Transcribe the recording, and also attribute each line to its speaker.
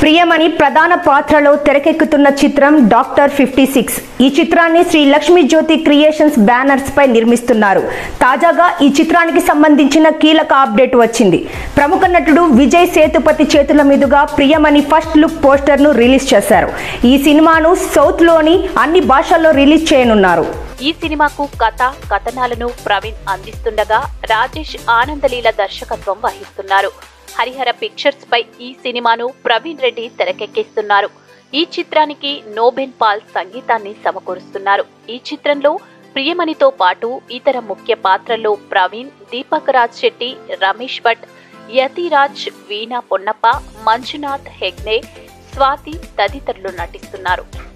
Speaker 1: ప్రియమణి ప్రధాన పాత్రలో తెరకెక్కుతున్న చిత్రం డాక్టర్ 56. ఈ చిత్రాన్ని శ్రీ లక్ష్మీ జ్యోతి క్రియేషన్స్ బ్యానర్స్ పై నిర్మిస్తున్నారు. తాజాగా ఈ చిత్రానికి సంబంధించిన కీలక అప్డేట్ వచ్చింది. ప్రముఖ నటుడు విజయ్ సేతుపతి చేతుల మీదుగా ప్రియమణి ఫస్ట్ లుక్ పోస్టర్ ను రిలీజ్ చేశారు. ఈ సినిమాను సౌత్ లోని అన్ని భాషల్లో రిలీజ్ చేయనున్నారు.
Speaker 2: ఈ సినిమాకు కథనాలను ప్రవీణ్ అందిస్తుండగా రాజేష్ ఆనందలీల దర్శకత్వం వహిస్తున్నారు. హరిహర పిక్చర్స్ పై ఈ సినిమాను ప్రవీణ్ రెడ్డి తెరకెక్కిస్తున్నారు. ఈ చిత్రానికి నోబెన్ పాల్ సంగీతాన్ని సమకూరుస్తున్నారు. ఈ చిత్రంలో ప్రియమణితో పాటు ఇతర ముఖ్య పాత్రల్లో ప్రవీణ్, దీపక్ రాజ్ శెట్టి, రమేష్ భట్, యతిరాజ్, వీణా పొన్నప్ప, మంజునాథ్ హెగ్నే, స్వాతి తదితరులు నటిస్తున్నారు.